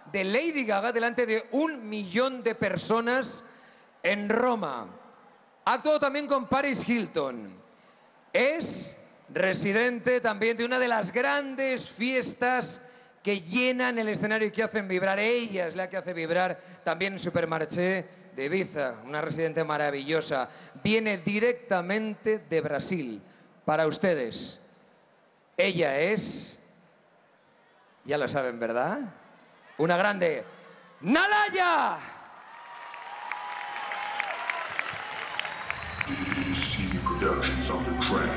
de Lady Gaga delante de 1 millón de personas en Roma. Ha actuado también con Paris Hilton. Es residente también de una de las grandes fiestas que llenan el escenario y que hacen vibrar. Ella es la que hace vibrar también en Supermarché de Ibiza, una residente maravillosa. Viene directamente de Brasil para ustedes. Ella es, ya lo saben, ¿verdad? Una grande, Nalaya. CD Productions on the track.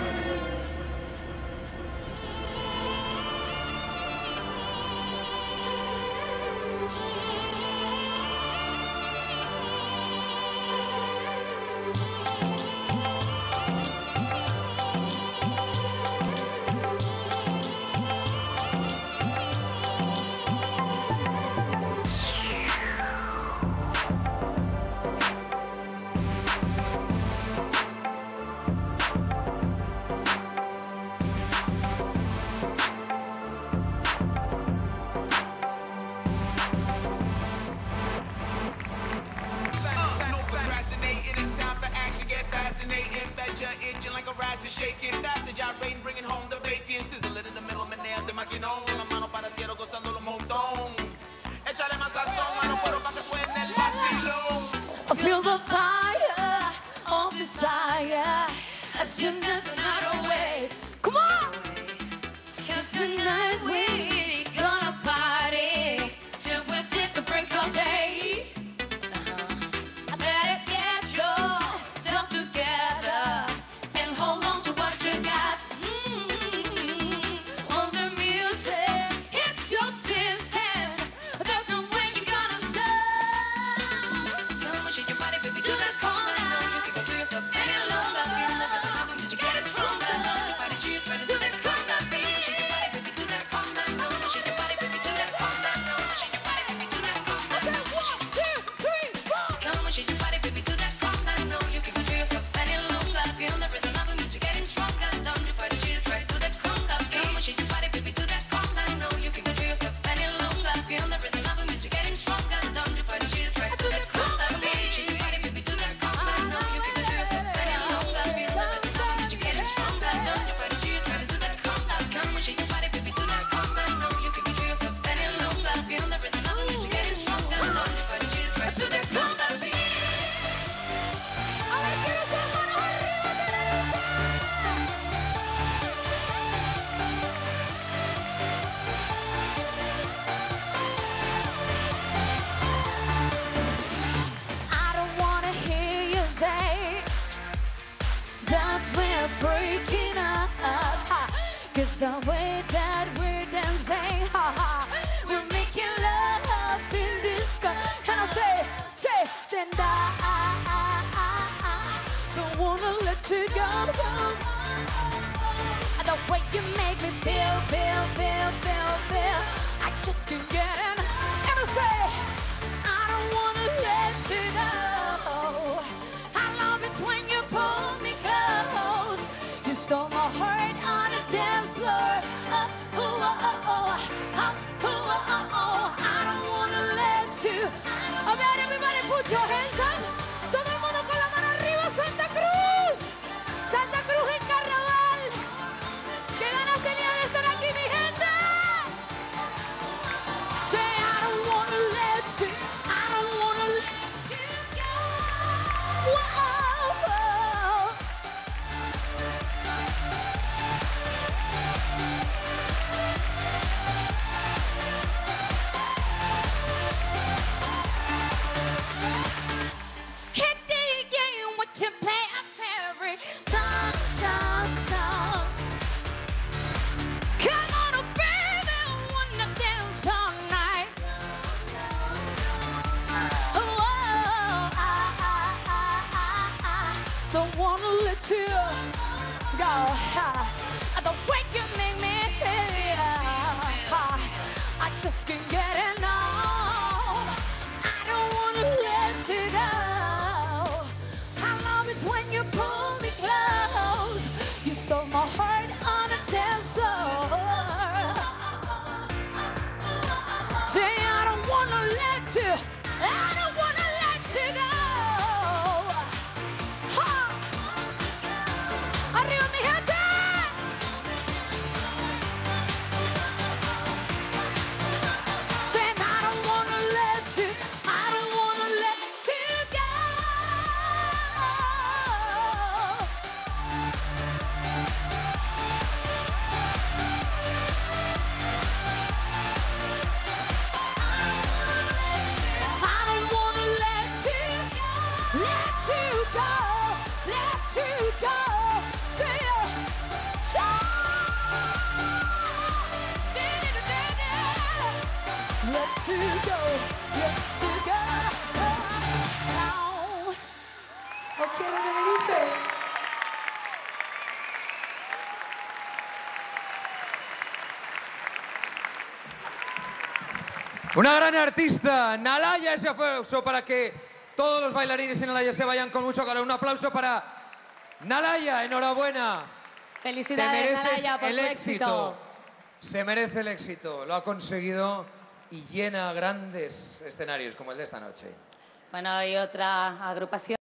Itching like a rise to shake it, fast to gyrating, bringing home the bacon, sizzle it in the middle, menea se maquinón, con la mano para el cielo gozándolo un montón. Échale más sazón a los cueros para que suene el vacilón. I feel the fire of desire as soon as the night away. Come on! 'Cause tonight we gonna party till we see the break of day. I better get yourself together and hold on to what you got. Once the music hits your system, there's no way you're gonna stop. Come on, shake your body, baby, do that conga. You can go to yourself any longer. Feel the rhythm of the music, get it stronger. Your body, cheers, ready to do that conga, baby. Shake your body, baby, do that conga. No, shake your body, baby, do that conga. No, shake your body, baby, do that conga. I said 1, 2, 3, 4. Come on, shake your body, baby, do that conga. No, you can go to yourself any longer. Feel the rhythm of the music, getting stronger. Don't you fight it, cheers, try to do that conga, baby. Come on, shake your body, baby, do that conga. No, you can go to yourself any longer. Feel the rhythm of the music, getting stronger. Don't you fight it, cheers, try to do that conga, baby. Shake your body, baby, do that conga. No, you can go to yourself any longer. Feel the rhythm of the music, getting stronger. Don't you fight it, cheers, try to do that conga. Come on, shake your body, baby, do that conga. No, you can go to yourself any longer. Feel the rhythm of the music, getting stronger. Don't you fight it, cheers, try to do that conga, baby. A ver, quiero esas manos arriba de la luz. I don't wanna hear you say that we're breaking up. 'Cause the way that we're dancing, we're making love in this car. And I say, stand up. Don't wanna let you go. The way you make me feel. I just can't get it. And I say, I don't wanna let you go. I love it when you pull me close. You stole my heart on the dance floor. I don't wanna let you. A ver, everybody put your hands up. Todo el mundo con la mano arriba, Santa Cruz. Santa Cruz en carnaval. ¿Qué ganas tenía de estar aquí, mi gente? Say, I don't wanna let you. I don't wanna let you go. Whoa. Hey DJ, what you play a favorite song. Come on, oh baby, wanna dance all night. Oh, I don't wanna let you go. The way you make me feel, I just can't get enough. I don't wanna let you go. I love it when you pull me close. You stole my heart on the dance floor. Say I don't wanna to, I don't wanna let you go. Ha! Arriba mi gente. Saying I don't wanna let you, I don't wanna let you go. I don't wanna let you go. Say let you go. No quiero de Tenerife. Una gran artista, Nalaya. Ese aplauso para que todos los bailarines en Nalaya se vayan con mucho calor. Un aplauso para Nalaya, enhorabuena. Te Felicidades, mereces Nalaya, por el tu éxito. Se merece el éxito, lo ha conseguido y llena grandes escenarios como el de esta noche. Bueno, hay otra agrupación.